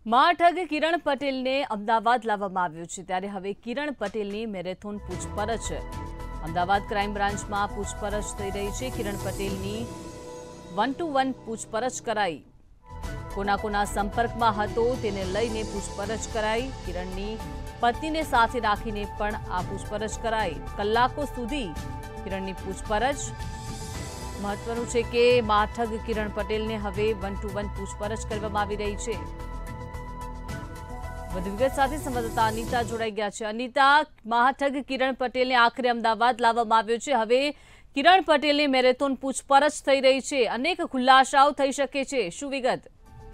મહાઠગ કિરણ પટેલને અમદાવાદ લાવવામાં આવ્યો છે ત્યારે હવે કિરણ પટેલની મેરેથોન પૂછપરછ અમદાવાદ ક્રાઇમ બ્રાન્ચમાં પૂછપરછ થઈ રહી છે। કિરણ પટેલની 1 to 1 પૂછપરછ કરાઈ। કોના સંપર્કમાં હતો તેને લઈને પૂછપરછ કરાઈ। કિરણની પત્નીને સાથે રાખીને પણ આ પૂછપરછ કરાઈ। કલાકો સુધી કિરણની પૂછપરછ। મહત્વનું છે કે મહાઠગ કિરણ પટેલને હવે 1 to 1 પૂછપરછ કરવામાં આવી રહી છે। વધુ વિગત સાથે સંવાદદાતા અનિતા જોડાઈ ગયા છે। અનિતા, મહાઠગ કિરણ પટેલને આખરે અમદાવાદ લાવવામાં આવ્યો છે। હવે કિરણ પટેલની મેરેથોન પૂછપરછ થઈ રહી છે। અનેક ખુલાસાઓ થઈ શકે છે, શું વિગત?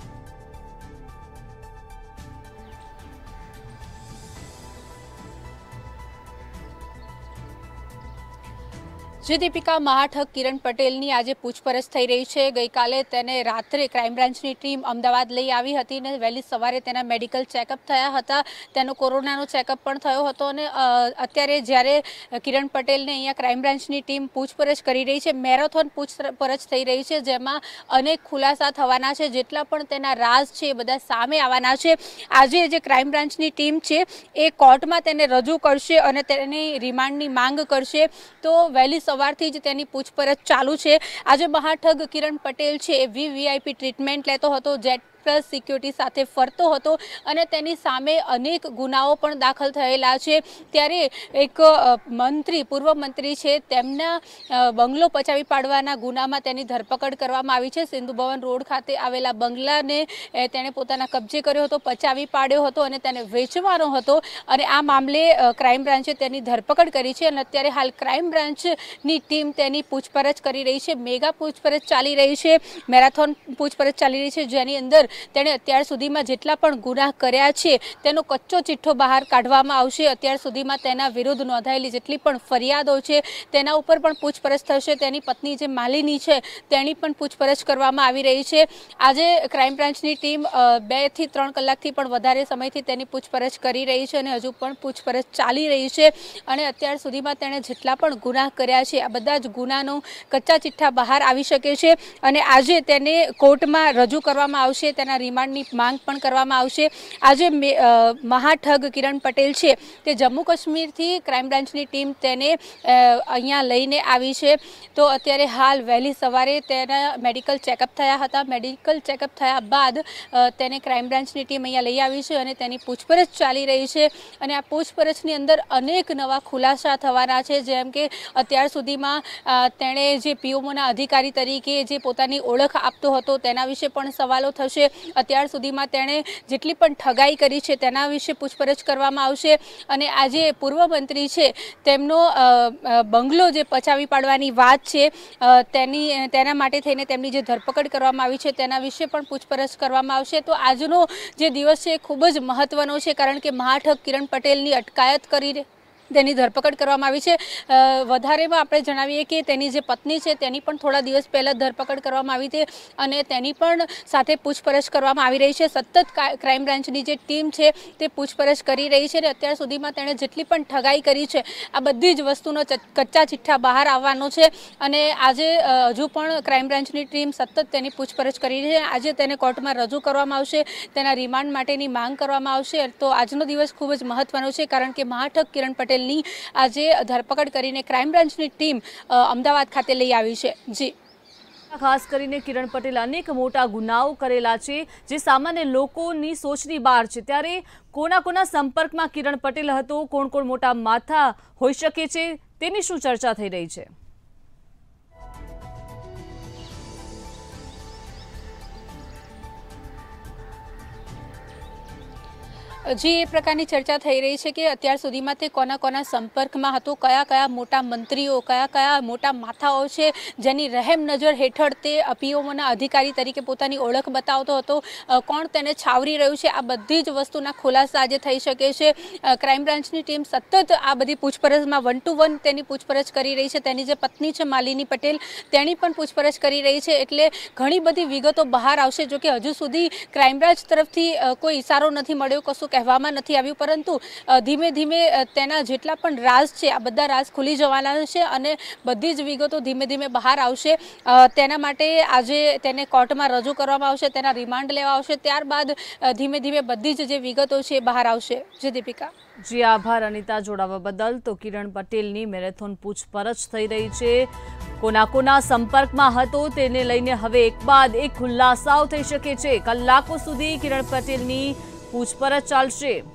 जी दीपिका, महाठग किरण पटेलनी आज पूछपरछ थई रही है। गई काले तेने रात्रे क्राइम ब्रांचनी टीम अमदावाद लई आवी हती ने वहेली सवारे तेना मेडिकल चेकअप थया हता। तेनो कोरोनानो चेकअप पण थयो हतो अने अत्यारे ज्यारे किरण पटेलने अहींया क्राइम ब्रांचनी टीम पूछपरछ करी रही है, मेरेथोन पूछपरछ थई रही है, जेमां अनेक खुलासा थवाना छे। जेटला पण तेना राज छे ए बधा सामे आववाना छे। आजे जे क्राइम ब्रांचनी टीम छे ए कोर्टमां तेने रजू करशे अने तेनी रिमांडनी मांग करशे। तो वहेली सवारथी ज तेनी पूछपरछ चालू छे। आज महाठग किरण पटेल छे वीवीआईपी ट्रीटमेंट लेतो हतो, जेट प्लस सिक्योरिटी साथे फरतो हतो अने तेनी सामे अनेक गुनाओ पण दाखल थयेला छे। त्यारे एक मंत्री, पूर्व मंत्री छे, तेमना बंगलो पचावी पाडवाना गुनामां तेनी धरपकड़ करवामां आवी छे। सिंधु भवन रोड खाते आवेला बंगलाने तेणे पोताना कब्जे कर्यो हतो, पचावी पाड्यो हतो अने तेने वेचवानो हतो अने आ मामले क्राइम ब्रांचे तेनी धरपकड़ करी छे अने अत्यारे हाल क्राइम ब्रांचनी टीम तेनी पूछपरछ करी रही छे। मेगा पूछपरछ चाली रही छे, मेराथोन पूछपरछ चाली रही छे, जेनी अंदर तेणे अत्यार सुधीमां जेटला पण गुनाह कर्या छे तेनो कच्चो चिठ्ठो बहार काढवामां आवशे। अत्यार सुधीमां तेना विरुद्ध नोंधायेली जेटली पण फरियादो छे तेना उपर पण पूछपरछ थशे। तेनी पत्नी जे मालिनी छे तेनी पण पूछपरछ करवामां आवी रही छे। आजे क्राइम ब्रांचनी टीम 2 થી 3 કલાકથી પણ વધારે સમયથી તેની પૂછપરછ કરી રહી છે અને હજુ પણ પૂછપરછ ચાલી રહી છે અને અત્યાર સુધીમાં તેણે જેટલા પણ ગુનાહ કર્યા છે આ બધા જ ગુનાનો કચ્ચા ચિઠ્ઠા બહાર આવી શકે છે અને આજે તેને કોર્ટમાં રજૂ કરવામાં આવશે। તેના रिमांडनी मांग पण करवामां आवशे। आजे महाठग किरण पटेल छे ते जम्मू काश्मीर थी क्राइम ब्रांचनी टीम तेने अहींया लईने आवी छे। तो अत्यारे हाल वहेली सवारे तेना मेडिकल चेकअप थया हता। मेडिकल चेकअप थया बाद तेने क्राइम ब्रांचनी टीम अहींया लई आवी छे अने तेनी पूछपरछ चाली रही छे अने आ पूछपरछनी अंदर अनेक नवा खुलासा थवाना छे। जेम के अत्यार सुधीमां तेणे जे पीओमोना अधिकारी तरीके जे पोतानी ओळख आपतो हतो तेना विशे पण सवालो थशे। अत्यार सुधीमां तेणे जेटली पण ठगाई करी छे तेना विषे पूछपरछ करवामां आवशे अने आजे पूर्व मंत्री छे तेमनो बंगलो जे पचावी पाडवानी वात छे तेना माटे थईने तेमनी जे धरपकड़ करवामां आवी छे तेना विषे पण पूछपरछ करवामां आवशे। तो आजनो जे दिवस छे खूब ज महत्वनो छे, कारण के महाठग किरण पटेलनी अटकायत करी तेनी धरपकड़ करवामां आवी छे। वधारेमां आपणे जणावीए के तेनी जे पत्नी छे तेनी पण थोड़ा दिवस पहला धरपकड़ करवामां आवी हती अने तेनी पण साथे पूछपरछ करवामां आवी रही छे। सतत क्राइम ब्रांचनी जे टीम छे ते पूछपरछ करी रही छे अने अत्यार सुधीमां तेणे जेटली पण ठगाई करी छे आ बधी ज वस्तुनो कच्चा चिठ्ठा बहार आववानो छे अने आजे हजू पण क्राइम ब्रांचनी टीम सतत तेनी पूछपरछ करी रही छे। आजे तेने कोर्टमां रजू करवामां आवशे, तेना रिमांड माटेनी मांग करवामां आवशे। तो आजनो दिवस खूब ज महत्वनो छे, कारण के महाठग किरण पटेल आज धरपकड़ करीने क्राइम ब्रांचनी टीम अमदावाद खाते लई आवी छे। जी खास करीने किरण पटेल अनेक मोटा गुनाओ करेला छे जे सामान्य लोकोनी सोचनी बहार छे। त्यारे कोना संपर्कमां किरण पटेल हतो, कोण मोटा माथा होई शके छे तेनी शुं चर्चा थई रही छे? जी ए प्रकारनी चर्चा थई रही है कि अत्यार सुधीमां ते कोना संपर्कमां हतो, कया मोटा मंत्रीओ, कया मोटा माथाओ छे जेनी रहेम नजर हेठळ ते पीओमोना अधिकारी तरीके पोतानी ओळख बतावतो हतो, कोण तेने छावरी रह्युं छे, आ बधी ज वस्तुना खुलासा आज थई शके छे। क्राइम ब्रांचनी टीम सतत आ बधी पूछपरछमां 1 to 1 तेनी पूछपरछ करी रही है। तेनी जे पत्नी छे मालिनी पटेल तेनी पण पूछपरछ करी रही है, एटले घणी बधी विगतो बहार आवशे। जो कि हजू सुधी क्राइम ब्रांच तरफथी कोई इशारो नथी मळ्यो, कशुं કહેવામાં નથી આવ્યું, પરંતુ ધીમે ધીમે તેના જેટલા પણ રાજ છે આ બધા રાજ ખુલી જવાના છે અને બધી જ વિગતો ધીમે ધીમે બહાર આવશે। તેના માટે આજે તેને કોર્ટમાં રજૂ કરવામાં આવશે, તેના રિમાન્ડ લેવા આવશે, ત્યારબાદ ધીમે ધીમે બધી જ જે વિગતો છે બહાર આવશે। જી દીપિકા। જી આભાર અનિતા જોડાવા બદલ। તો કિરણ પટેલની મેરેથોન પૂછપરછ થઈ રહી છે, કોના કોના સંપર્કમાં હતો તેને લઈને હવે એક બાદ એક ખુલાસાઓ થઈ શકે છે। કલાકો સુધી કિરણ પટેલની પૂછપરછ ચાલશે।